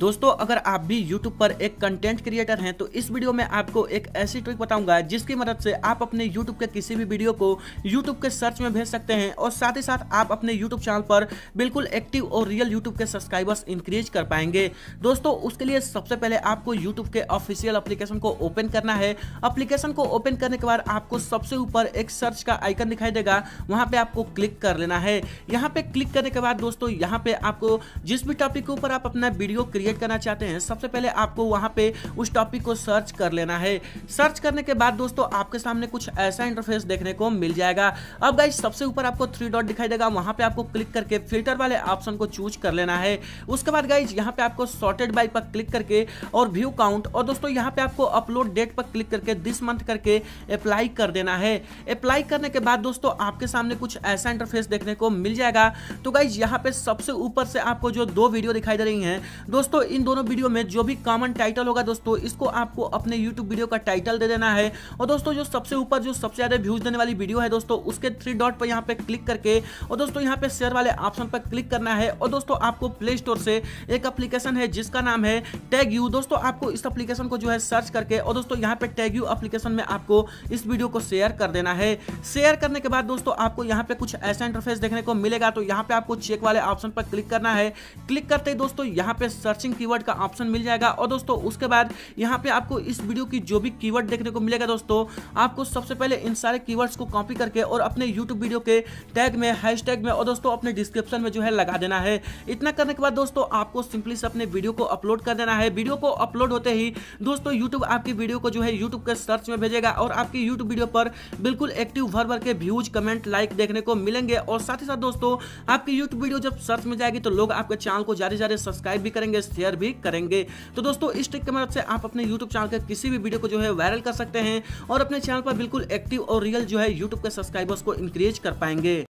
दोस्तों अगर आप भी YouTube पर एक कंटेंट क्रिएटर हैं तो इस वीडियो में आपको एक ऐसी ट्रिक बताऊंगा जिसकी मदद से आप अपने YouTube के किसी भी वीडियो को YouTube के सर्च में भेज सकते हैं और साथ ही साथ आप अपने YouTube चैनल पर बिल्कुल एक्टिव और रियल YouTube के सब्सक्राइबर्स इंक्रीज कर पाएंगे। दोस्तों उसके लिए सबसे पहले आपको YouTube के ऑफिशियल एप्लीकेशन को ओपन करना है। एप्लीकेशन को ओपन करने के बाद आपको सबसे ऊपर एक सर्च का आइकन दिखाई देगा, वहां पे आपको क्लिक कर लेना है। यहाँ पे क्लिक करने के बाद दोस्तों यहाँ पे आपको जिस भी टॉपिक के ऊपर आप अपना वीडियो क्रिएट करना चाहते हैं सबसे पहले आपको वहां पे उस टॉपिक को सर्च कर लेना है। सर्च करने के बाद दोस्तों आपके सामने कुछ ऐसा इंटरफेस देखने को मिल जाएगा। अब गाइस सबसे ऊपर आपको 3 डॉट दिखाई देगा, वहां पे आपको क्लिक करके फिल्टर वाले ऑप्शन को चूज कर लेना है। उसके बाद गाइस यहाँ पे आपको सॉर्टेड बाय पर क्लिक करके और व्यू काउंट और दोस्तों यहाँ पे आपको अपलोड डेट पर क्लिक करके दिस मंथ करके अप्लाई कर देना है। अप्लाई करने के बाद दोस्तों आपके सामने कुछ ऐसा इंटरफेस देखने को मिल जाएगा। तो गाइस यहाँ पे सबसे ऊपर से आपको जो 2 वीडियो दिखाई दे रही हैं दोस्तों, इन दोनों वीडियो में जो भी कॉमन टाइटल होगा दोस्तों इसको आपको अपने YouTube वीडियो का टाइटल दे देना है। और दोस्तों जो सबसे ऊपर जो सबसे ज्यादा व्यूज देने वाली वीडियो है दोस्तों उसके 3 डॉट पर यहाँ पे क्लिक करके और दोस्तों यहाँ पे शेयर वाले ऑप्शन पर क्लिक करना है। और दोस्तों आपको प्ले स्टोर से एक एप्लीकेशन है जिसका नाम है टैग यू। दोस्तों आपको इस एप्लीकेशन को जो है सर्च करके और दोस्तों यहाँ पे टैग यू एप्लीकेशन में आपको इस वीडियो को शेयर कर देना है। शेयर करने के बाद दोस्तों आपको यहाँ पे कुछ ऐसा इंटरफेस देखने को मिलेगा। तो यहाँ पे आपको चेक वाले ऑप्शन पर क्लिक करना है। क्लिक करते ही दोस्तों यहाँ पे सर्चिंग कीवर्ड का ऑप्शन मिल जाएगा। और दोस्तों उसके बाद यहाँ पे आपको इस वीडियो की जो भी कीवर्ड देखने को मिलेगा दोस्तों आपको सबसे पहले इन सारे कीवर्ड्स को कॉपी करके और अपने YouTube वीडियो के टैग में, हैशटैग में और दोस्तों अपने डिस्क्रिप्शन में जो है लगा देना है। इतना करने के बाद दोस्तों आपको सिंपली से अपने वीडियो को अपलोड कर देना है। वीडियो को अपलोड होते ही दोस्तों YouTube आपकी वीडियो को जो है YouTube के सर्च में भेजेगा और आपकी YouTube वीडियो पर बिल्कुल एक्टिव भर के व्यूज, कमेंट, लाइक देखने को मिलेंगे। और साथ ही साथ दोस्तों आपकी YouTube वीडियो जब सर्च में जाएगी तो लोग आपके चैनल को ज्यादा सब्सक्राइब भी करेंगे, शेयर भी करेंगे। तो दोस्तों इस ट्रिक की मदद से आप अपने YouTube चैनल के किसी भी वीडियो को जो है वायरल कर सकते हैं और अपने चैनल पर बिल्कुल एक्टिव और रियल जो है YouTube के सब्सक्राइबर्स को इंक्रीज कर पाएंगे।